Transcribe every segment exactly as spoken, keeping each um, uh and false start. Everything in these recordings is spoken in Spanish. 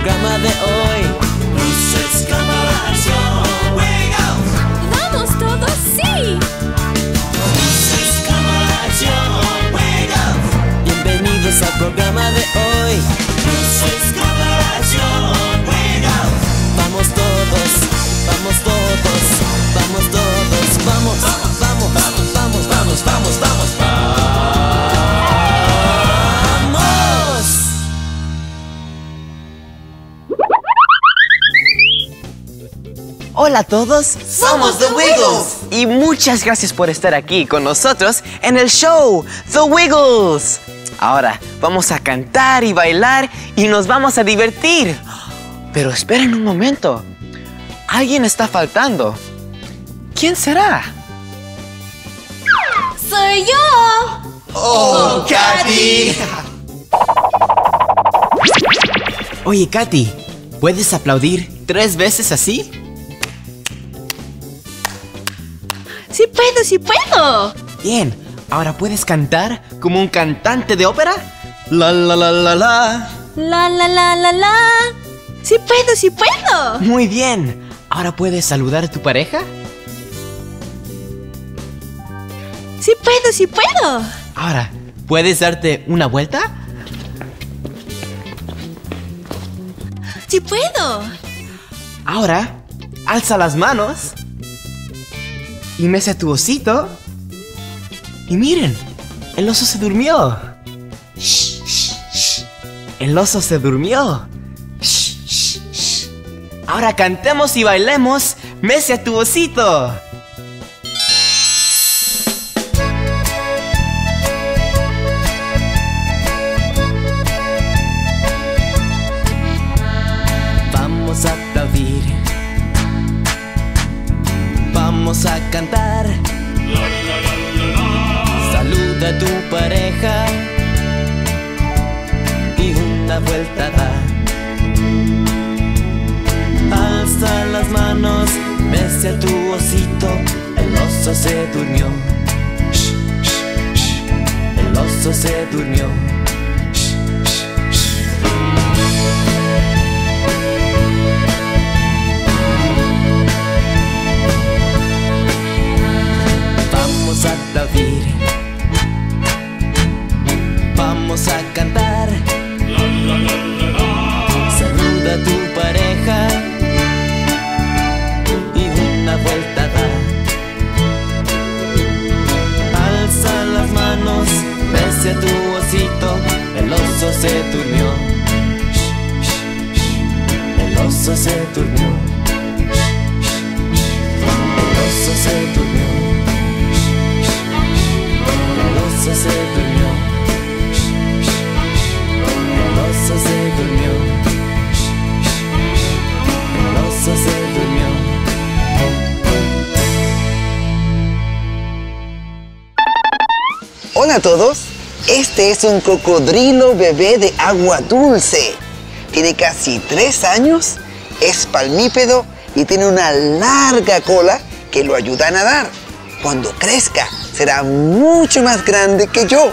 programa de hoy. Luces, cámara, acción, Wiggles. ¡Vamos todos, sí! Luces, cámara, acción, Wiggles. Bienvenidos al programa de hoy. Luces, cámara, acción, Wiggles. Vamos todos, vamos todos, vamos todos, vamos, vamos, vamos, vamos, vamos, vamos, vamos, vamos, vamos. Hola a todos, Somos The Wiggles. y muchas gracias por estar aquí con nosotros en el show The Wiggles. Ahora vamos a cantar y bailar y nos vamos a divertir. Pero esperen un momento, alguien está faltando. ¿Quién será? ¡Soy yo! ¡Oh, Katy! Oye, Katy, ¿puedes aplaudir tres veces así? ¡Sí puedo, sí puedo! Bien, ahora puedes cantar como un cantante de ópera. La la la la la. La la la la la. ¡Sí puedo, sí puedo! Muy bien, ahora puedes saludar a tu pareja. ¡Sí puedo, sí puedo! Ahora, ¿puedes darte una vuelta? ¡Sí puedo! Ahora, alza las manos y mece a tu osito. Y miren, el oso se durmió. Shh, shh, shh. El oso se durmió. Shh, shh, shh. Ahora cantemos y bailemos. Mece a tu osito. Vamos a aplaudir. Vamos a cantar. Saluda a tu pareja y una vuelta da. Alza las manos, mece a tu osito. El oso se durmió. Shh, shh, shh. El oso se durmió. Shh, shh, shh. Vamos a aplaudir. Vamos a cantar. Saluda a tu pareja y una vuelta da. Alza las manos, mece a tu osito. El oso se durmió. Shh, shh, shh. El oso se durmió. Shh, shh, shh. El oso se durmió. El oso se durmió. El oso se durmió. El oso se durmió. Hola a todos, este es un cocodrilo bebé de agua dulce. Tiene casi tres años, es palmípedo y tiene una larga cola que lo ayuda a nadar. Cuando crezca, será mucho más grande que yo.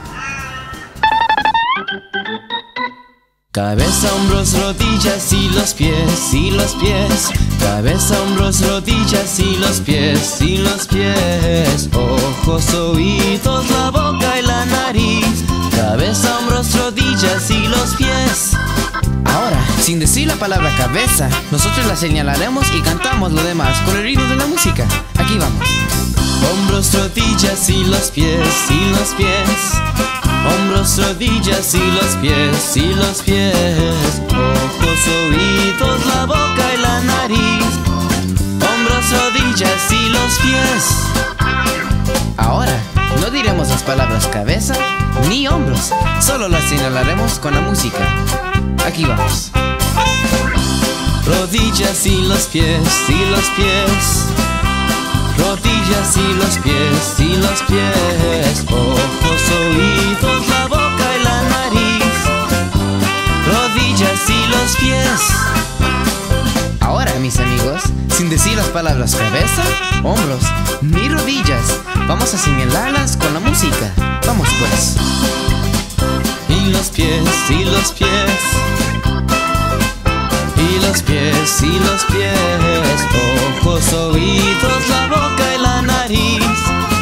Cabeza, hombros, rodillas y los pies, y los pies. Cabeza, hombros, rodillas y los pies, y los pies. Ojos, oídos, la boca y la nariz. Cabeza, hombros, rodillas y los pies. Ahora, sin decir la palabra cabeza, nosotros la señalaremos y cantamos lo demás con el ritmo de la música. Aquí vamos. Hombros, rodillas y los pies, y los pies. Hombros, rodillas y los pies, y los pies. Ojos, oídos, la boca y la nariz. Hombros, rodillas y los pies. Ahora, no diremos las palabras cabeza ni hombros, solo las señalaremos con la música. Aquí vamos. Rodillas y los pies, y los pies. Rodillas y los pies, y los pies. Ojos, oídos, la boca y la nariz. Rodillas y los pies. Ahora, mis amigos, sin decir las palabras cabeza, hombros ni rodillas, vamos a señalarlas con la música. Vamos pues. Y los pies, y los pies. los pies, y los pies. Ojos, oídos, la boca y la nariz.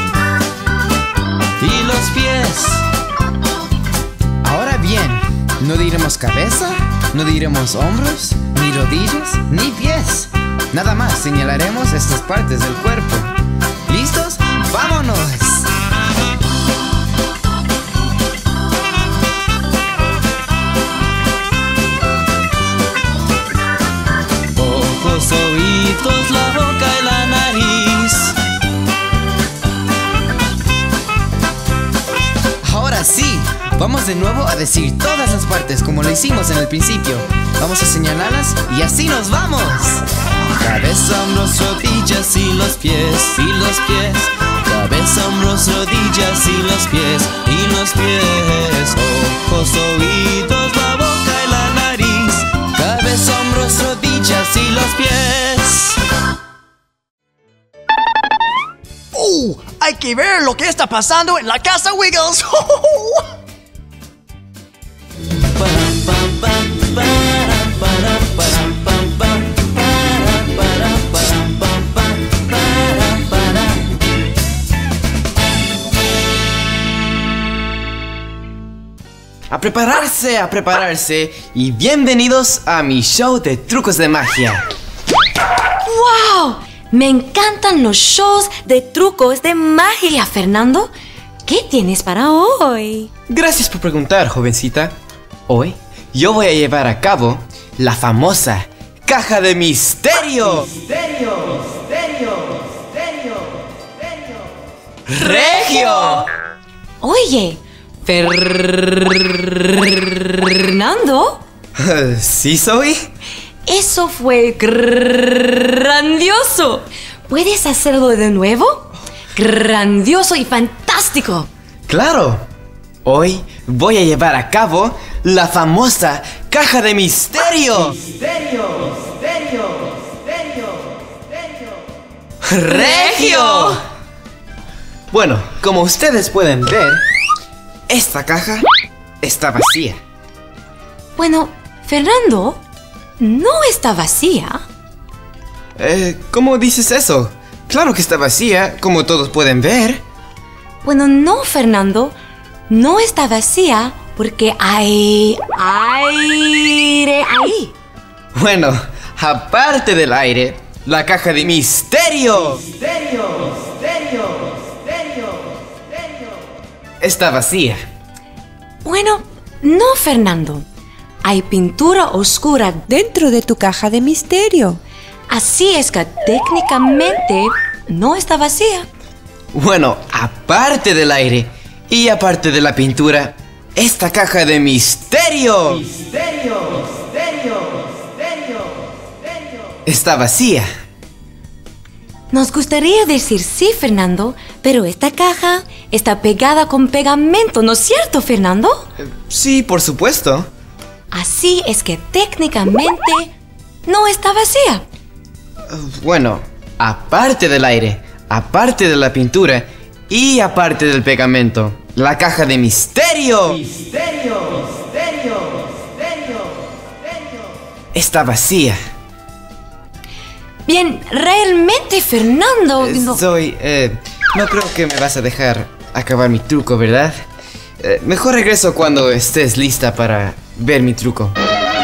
Y los pies. Ahora bien, no diremos cabeza, no diremos hombros, ni rodillas, ni pies. Nada más señalaremos estas partes del cuerpo. ¿Listos? ¡Vámonos! Ojos, oídos, la boca y la nariz. Ahora sí, vamos de nuevo a decir todas las partes como lo hicimos en el principio. Vamos a señalarlas y así nos vamos. Cabeza, hombros, rodillas y los pies, y los pies. Cabeza, hombros, rodillas y los pies, y los pies. Ojos, oídos, la boca y la nariz. Cabeza, hombros, rodillas y los pies. ¡Uh! Hay que ver lo que está pasando en la casa Wiggles. A prepararse, a prepararse y bienvenidos a mi show de trucos de magia. ¡Wow! Me encantan los shows de trucos de magia, Fernando. ¿Qué tienes para hoy? Gracias por preguntar, jovencita. Hoy yo voy a llevar a cabo la famosa caja de misterio. ¡Misterio! ¡Misterio! ¡Misterio! ¡Misterio! ¡Regio! Oye, Fernando. ¿Sí, Zoe? Eso fue grandioso. ¿Puedes hacerlo de nuevo? Grandioso y fantástico. ¡Claro! Hoy voy a llevar a cabo la famosa caja de misterio. ¡Misterio! ¡Misterio! ¡Misterio! ¡Misterio! ¡Regio! Bueno, como ustedes pueden ver, esta caja está vacía. Bueno, Fernando, no está vacía. Eh, ¿cómo dices eso? Claro que está vacía, como todos pueden ver. Bueno, no, Fernando. No está vacía porque hay aire ahí. Bueno, aparte del aire, la caja de misterio. ¡Misterio! ¡Misterio! ¡Misterio! ¡Misterio! Está vacía. Bueno, no, Fernando. Hay pintura oscura dentro de tu caja de misterio. Así es que técnicamente no está vacía. Bueno, aparte del aire y aparte de la pintura, esta caja de misterio. ¡Misterio! ¡Misterio! ¡Misterio! ¡Misterio! Está vacía. Nos gustaría decir sí, Fernando, pero esta caja está pegada con pegamento, ¿no es cierto, Fernando? Sí, por supuesto. Así es que técnicamente no está vacía. Bueno, aparte del aire, aparte de la pintura y aparte del pegamento, la caja de misterio. ¡Misterio! ¡Misterio! ¡Misterio! ¡Misterio! Está vacía. Bien, realmente, Fernando... Eh, no- Zoe, eh, no creo que me vas a dejar acabar mi truco, ¿verdad? Eh, mejor regreso cuando estés lista para ver mi truco.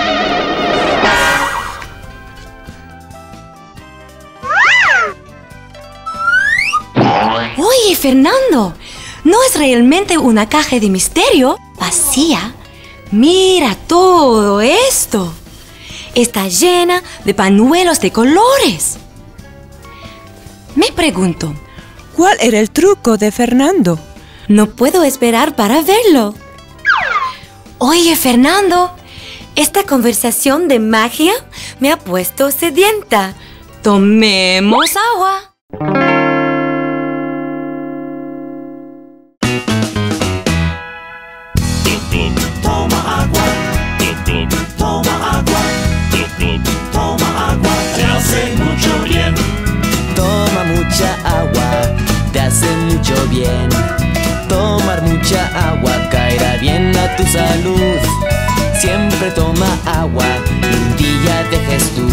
Oye, Fernando, ¿no es realmente una caja de misterio vacía? Mira todo esto. Está llena de pañuelos de colores. Me pregunto, ¿cuál era el truco de Fernando? no puedo esperar para verlo. Oye, Fernando, esta conversación de magia me ha puesto sedienta. Tomemos agua. Toma agua, toma agua, toma agua, te hace mucho bien. Toma mucha agua, te hace mucho bien. Tomar mucha agua caerá bien a tu salud. Siempre toma agua, un día dejes tu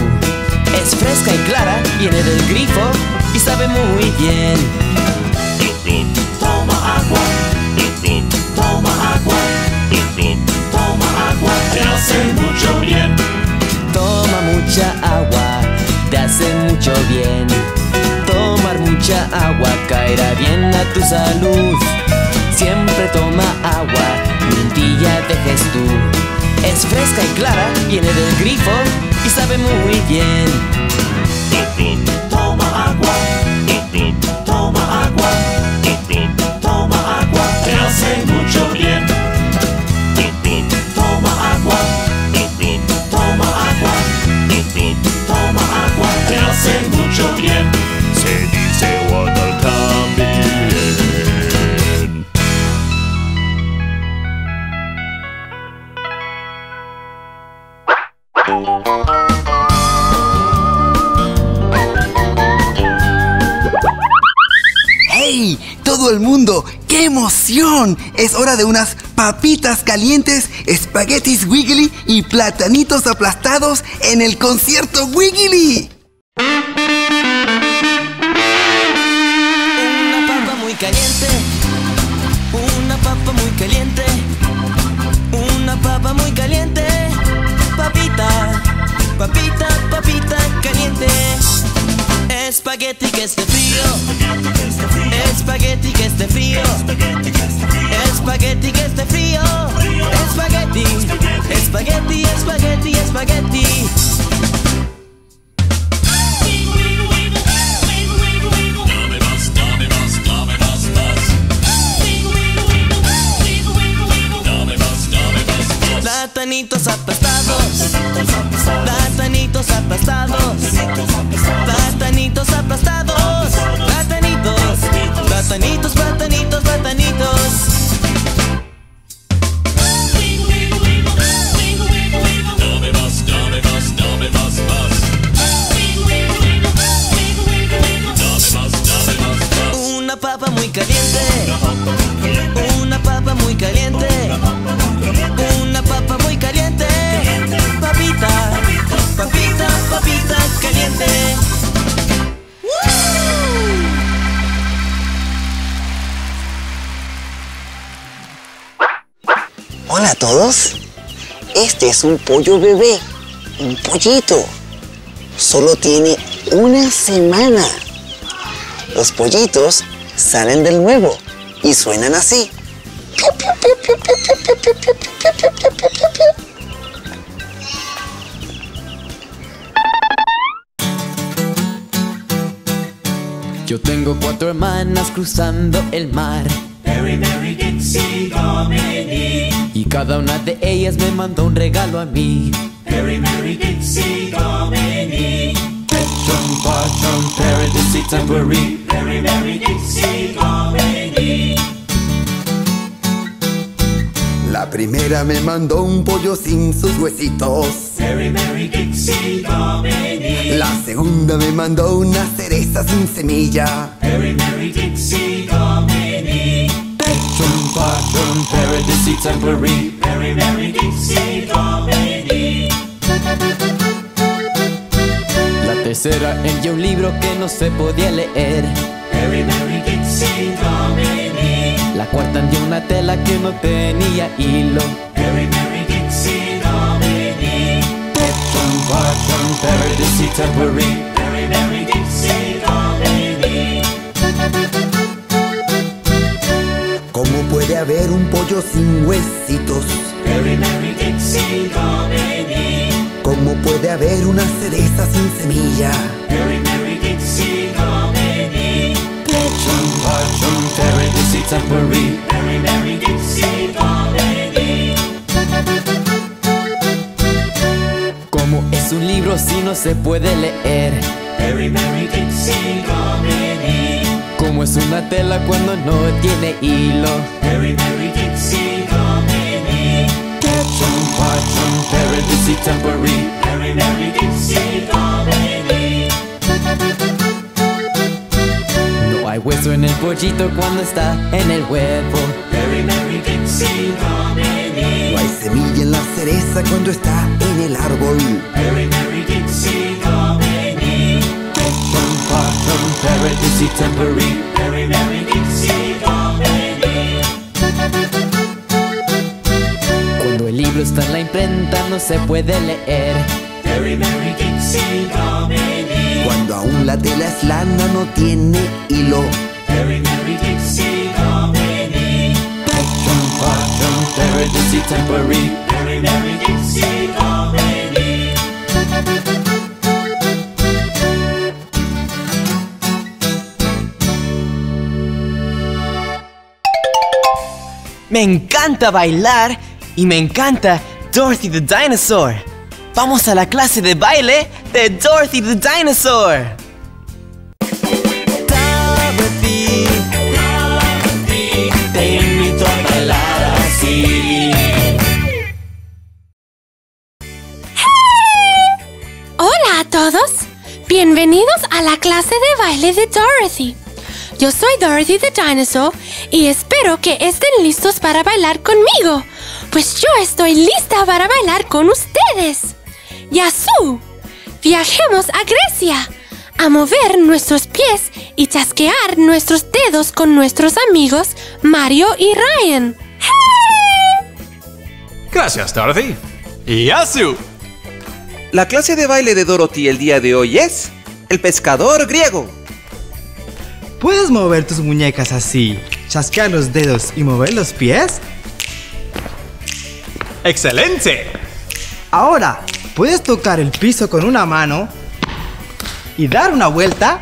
fresca y clara, viene del grifo y sabe muy bien. Glup, glup, toma agua. Glup, glup, toma agua. Glup, glup, toma agua. Te hace mucho bien. Toma mucha agua, te hace mucho bien. Tomar mucha agua caerá bien a tu salud. Siempre toma agua, ni un día dejes tú. Es fresca y clara, viene del grifo y sabe muy bien. Glup, glup, toma agua. Glup, glup, toma agua. Glup, glup, toma agua. Te hace mucho bien. Glup, glup, toma agua. Glup, glup, toma agua. Glup, glup, toma agua. Te hace mucho bien. Se dice water también. ¡Hey! ¡Todo el mundo! ¡Qué emoción! Es hora de unas papitas calientes, espaguetis Wiggly y platanitos aplastados en el concierto Wiggly. Una papa muy caliente, una papa muy caliente, una papa muy caliente. Papita, papita, papita caliente. Espagueti que esté frío, espagueti que esté frío, espagueti que esté frío, espagueti, espagueti, espagueti, espagueti. Dame más, dame más, dame más, más. Dame más, dame más, más. Platanitos aplastados, platanitos aplastados, platanitos aplastados, platanitos, platanitos, platanitos, platanitos. Dame más, dame más, dame más, más. Dame más, dame más, más. Una papa muy caliente, una papa muy caliente, una papa muy caliente. Papita, papita, papita caliente. Hola a todos. Este es un pollo bebé, un pollito. Solo tiene una semana. Los pollitos salen del huevo y suenan así. Yo tengo cuatro hermanas cruzando el mar. Mary, Mary, Dixie, Dominique. Y cada una de ellas me mandó un regalo a mí. Mary, Mary, Dixie, Dominique. Petron, patron, paradise, tambourine. Mary, Mary, Dixie, Dominique. La primera me mandó un pollo sin sus huesitos. Mary, Mary, Dixie, Dominique. La segunda me mandó una cereza sin semilla. Mary, Mary, Dixie, Dominique. Petron, patron, paradise, tambourine. Mary, Mary, Dixie, Dominique. La tercera envió un libro que no se podía leer. Mary, Mary, Dixie, Dominique. La cuarta envió una tela que no tenía hilo. Mary, Mary, Dixie, Dominique. Petron, patron, paradise, tambourine. Mary, Mary, Dixie, Dominique. ¿Cómo puede haber un pollo sin huesitos? Mary, Mary, Dixie, Dominique. ¿Cómo puede haber una cereza sin semilla? Mary, Mary, Dixie, Dominique. Petron, patron, paradise, tambourine. Mary, Mary, Dixie, Dominique. ¿Cómo es un libro si no se puede leer? Mary, Mary, Dixie, Dominique. ¿Cómo es una tela cuando no tiene hilo? Mary, Mary, Dixie, Dominique. Petron, patron, paradise, tambourine. Mary, Mary, Dixie, Dominique. No hay hueso en el pollito cuando está en el huevo. Mary, Mary, Dixie, Dominique. No hay semilla en la cereza cuando está en el árbol. Mary, Mary, Dixie, Dominique. Dixie tambourine. Very merry Dixie Domini. Cuando el libro está en la imprenta no se puede leer. Very merry Dixie Domini. Cuando aún la tela es lana no tiene hilo. Very merry Dixie Domini. Patron, patron, very Dixie tambourine. Very merry Dixie Domini. Me encanta bailar y me encanta Dorothy the Dinosaur. Vamos a la clase de baile de Dorothy the Dinosaur. Dorothy, Dorothy, te invito a bailar así. Hola a todos, bienvenidos a la clase de baile de Dorothy. Yo soy Dorothy the Dinosaur y espero que estén listos para bailar conmigo, pues yo estoy lista para bailar con ustedes. Yasu, viajemos a Grecia a mover nuestros pies y chasquear nuestros dedos con nuestros amigos Mario y Ryan. Gracias, Dorothy. Y Yasu. La clase de baile de Dorothy el día de hoy es el pescador griego. ¿Puedes mover tus muñecas así, chasquear los dedos y mover los pies? ¡Excelente! Ahora, ¿puedes tocar el piso con una mano y dar una vuelta?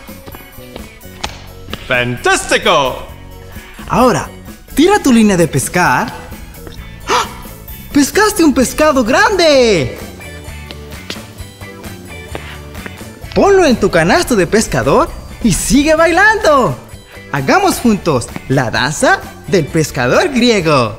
¡Fantástico! Ahora, tira tu línea de pescar. ¡Ah! ¡Pescaste un pescado grande! Ponlo en tu canasto de pescador y sigue bailando. Hagamos juntos la danza del pescador griego.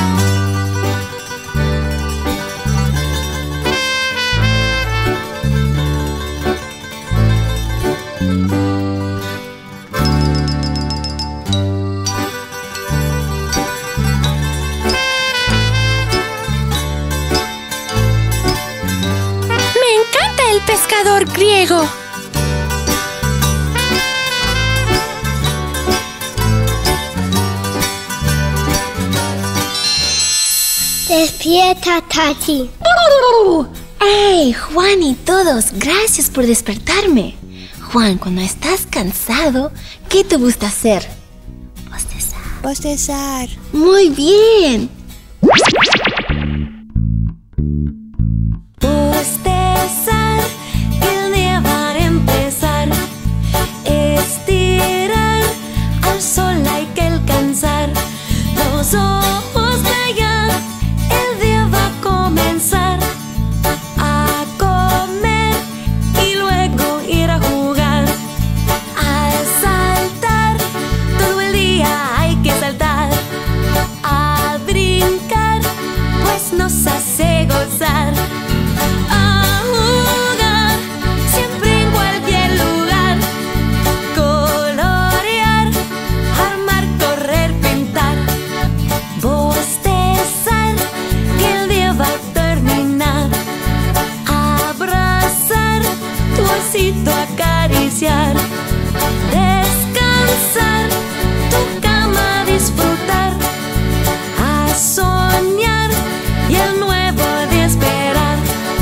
Me encanta el pescador griego. Despierta, Tati. ¡Hey, Juan y todos! Gracias por despertarme. Juan, cuando estás cansado, ¿qué te gusta hacer? Bostezar. Bostezar. Muy bien. Bostezar, el día va a empezar. Estirar, al sol hay que alcanzar. Los ojos callar, el día va a comenzar. A comer y luego ir a jugar. A saltar, todo el día hay que saltar. A brincar, pues nos hace gozar. A jugar, siempre en cualquier lugar. Colorear, armar, correr, pintar. Bostezar, que el día va a terminar. Abrazar, tu osito acariciar. Descansar, tu cama disfrutar. A soñar y el nuevo día esperar.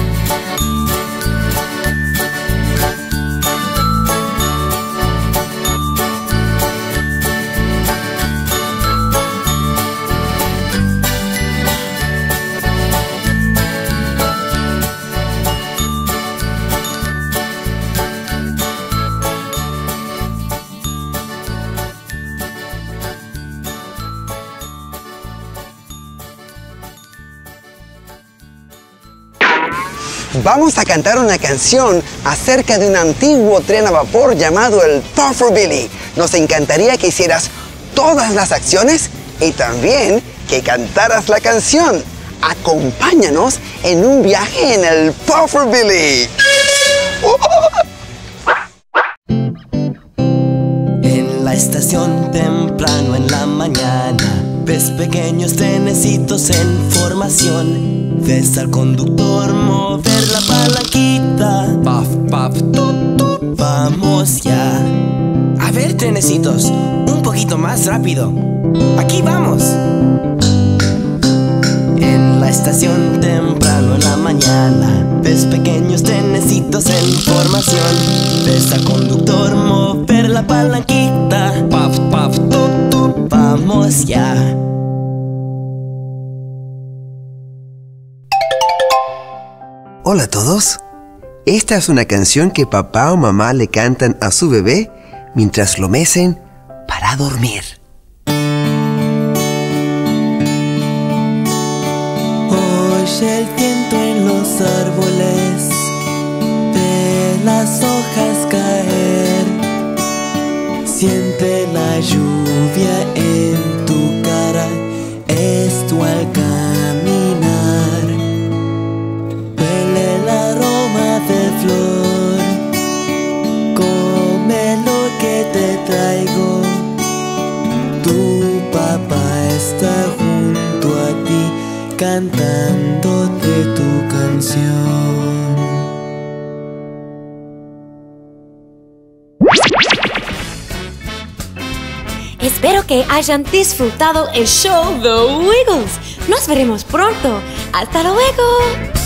Vamos a cantar una canción acerca de un antiguo tren a vapor llamado el Puffer-Billy. Nos encantaría que hicieras todas las acciones y también que cantaras la canción. Acompáñanos en un viaje en el Puffer-Billy. En la estación temprano en la mañana ves pequeños trenecitos en formación. Ves al conductor mover la palanquita. Puff, puff, tut, tut. Vamos ya a trenecitos, un poquito más rápido. ¡Aquí vamos! En la estación temprano en la mañana, ves pequeños trenecitos en formación. Ves al conductor mover la palanquita. Paf, paf, tut, tut, vamos ya. Hola a todos. Esta es una canción que papá o mamá le cantan a su bebé mientras lo mecen para dormir. Oye el viento en los árboles, ve las hojas caer, siente la lluvia en tu cara, esto al caminar, huele el aroma de flor, come lo que te traigo, tu papá está junto a ti, cantándote tu canción. Espero que hayan disfrutado el show The Wiggles. Nos veremos pronto. ¡Hasta luego!